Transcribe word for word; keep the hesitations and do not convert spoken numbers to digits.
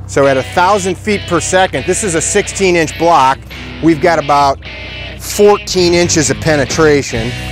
So at a thousand feet per second, this is a sixteen inch block. We've got about fourteen inches of penetration.